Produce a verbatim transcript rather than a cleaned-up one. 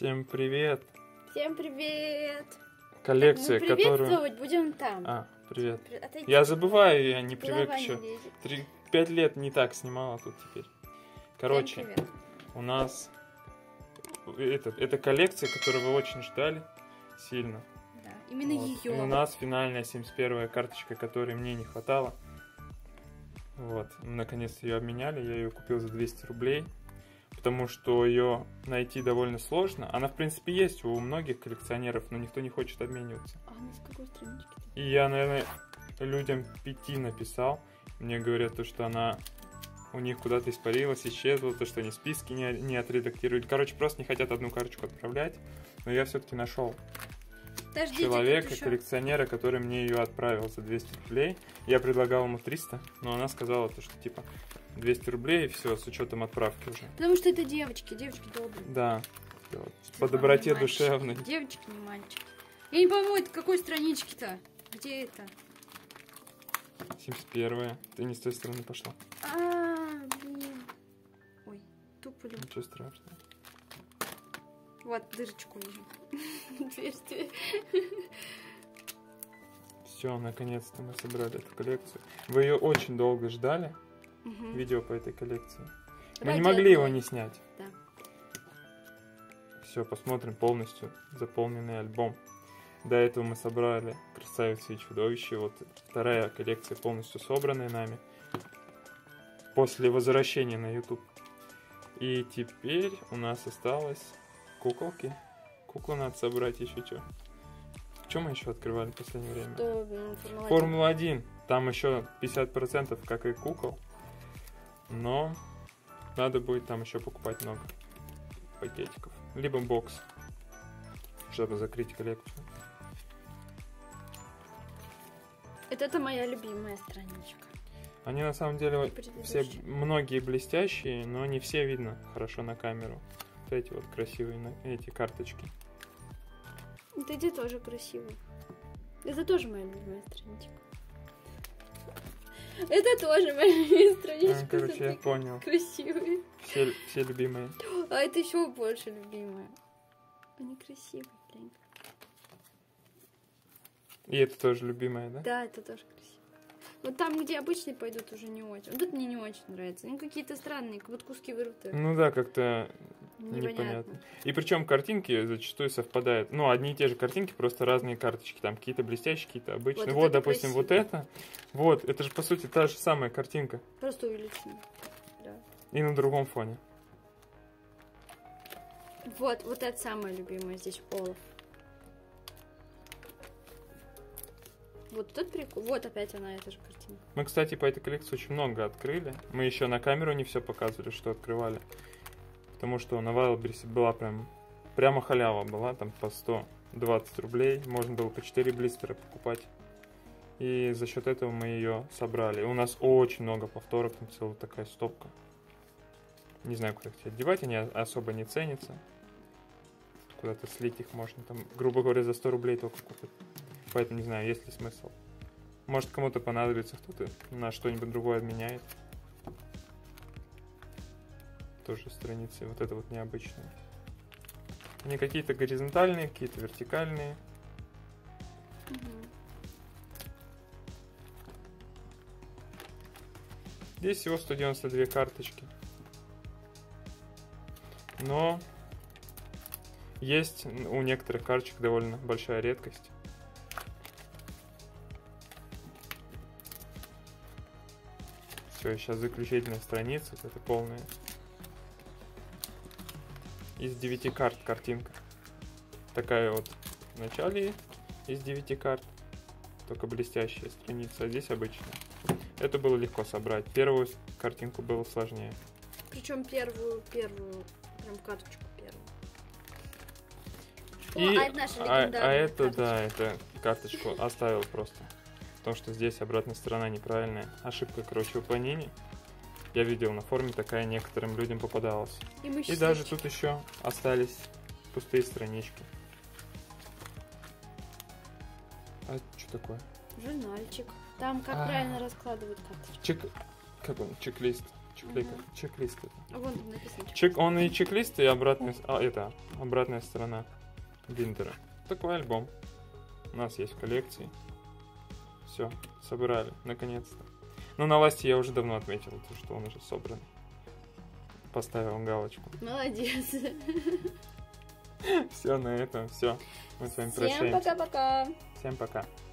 Всем привет! Всем привет! Коллекция, Мы которую... приветствовать будем там. А, привет. Отойди. Я забываю, я не привык Голова еще. не лезет. Три, пять лет не так снимала тут теперь. Короче, Всем привет. у нас это, это коллекция, которую вы очень ждали сильно. Да, именно Вот. ее. И у нас финальная семьдесят первая карточка, которой мне не хватало. Вот, наконец-то ее обменяли, я ее купил за двести рублей. Потому что ее найти довольно сложно. Она, в принципе, есть у многих коллекционеров, но никто не хочет обмениваться. А она с какой странички-то? И я, наверное, людям пяти написал. Мне говорят, то, что она у них куда-то испарилась, исчезла, то, что они списки не, не отредактируют. Короче, просто не хотят одну карточку отправлять. Но я все-таки нашел Подождите, человека, тут еще- коллекционера, который мне ее отправил за двести рублей. Я предлагал ему триста, но она сказала, то, что типа двести рублей и все, с учетом отправки уже. Потому что это девочки, девочки добрые. Да, вот, Что по вам доброте не мальчики? душевной. Девочки, не мальчики. Я не пойму, это какой странички-то? Где это? семьдесят первая. Ты не с той стороны пошла. А, блин. Ой, туплю. Ничего страшного. Вот, дырочку вижу. Отверстие. Все, наконец-то мы собрали эту коллекцию. Вы ее очень долго ждали, Мгм. видео по этой коллекции. Мы Ради не могли его одной. не снять. Да. Все, посмотрим полностью заполненный альбом. До этого мы собрали «Красавицы и чудовища». Вот вторая коллекция полностью собранная нами. После возвращения на YouTube. И теперь у нас осталось куколки. Куклу надо собрать еще что. Что мы еще открывали в последнее время? Что, м, Формула-один? Формула один. Там еще пятьдесят процентов, как и кукол. Но надо будет там еще покупать много пакетиков. Либо бокс, чтобы закрыть коллекцию. Это, это моя любимая страничка. Они на самом деле все, Предыдущая. многие блестящие, но не все видно хорошо на камеру. Вот эти вот красивые на- эти карточки. Вот эти тоже красивые. Это тоже моя любимая страничка. Это тоже моя любимая страничка. А, короче, я Смотри, понял. красивые. Все, все любимые. А это еще больше любимая. Они красивые, блин. И это тоже любимая, да? Да, это тоже красиво. Вот там, где обычные пойдут, уже не очень. Вот тут мне не очень нравится. Они какие-то странные, как будто куски вырваты. Ну да, как-то Непонятно. непонятно. И причем картинки зачастую совпадают. Ну, одни и те же картинки, просто разные карточки. Там какие-то блестящие, какие-то обычные. Вот Вот, это допустим, красиво. вот это. Вот, это же по сути та же самая картинка. Просто увеличено. Да. И на другом фоне. Вот, вот это самое любимое здесь Олаф. Вот тут прикол. Вот опять она, эта же картинка. Мы, кстати, по этой коллекции очень много открыли. Мы еще на камеру не все показывали, что открывали. Потому что на Wildberries была прям... Прямо халява была, там по сто двадцать рублей. Можно было по четыре блистера покупать. И за счет этого мы ее собрали. И у нас очень много повторов, там целая такая стопка. Не знаю, куда их одевать, они особо не ценятся. Куда-то слить их можно, там, грубо говоря, за сто рублей только купить. Поэтому не знаю, есть ли смысл. Может, кому-то понадобится, кто-то на что-нибудь другое обменяет. Тоже страницы, вот это вот необычные. Они какие-то горизонтальные, какие-то вертикальные. Мгм. Здесь всего сто девяносто две карточки. Но есть у некоторых карточек довольно большая редкость. Все, сейчас заключительная страница, вот это полная. Из девяти карт картинка. Такая вот в начале из девяти карт. Только блестящая страница, а здесь обычная. Это было легко собрать. Первую картинку было сложнее. Причем первую, первую, прям карточку первую. И, О, а это наша а, а легендарная это, карточка. да, это карточку оставил просто. Потому что здесь обратная сторона неправильная. Ошибка, короче, у Панини. Я видел на форуме, такая некоторым людям попадалась. И, мы И даже тут еще остались пустые странички. А что такое? Журнальчик. Там как А. правильно раскладывают карточки. Чек... Как он? Чек-лист. Чек-лик, Ага. чек-лист это. А вон там написано. Чек, он и чек-лист, и обратная, с- а, это, обратная сторона биндера. Такой альбом. У нас есть в коллекции. Все, собрали, наконец-то. Ну, на ласте я уже давно отметил, то, что он уже собран. Поставил галочку. Молодец. Все, на этом все. Мы с вами Всем прощаемся. пока-пока. Всем пока.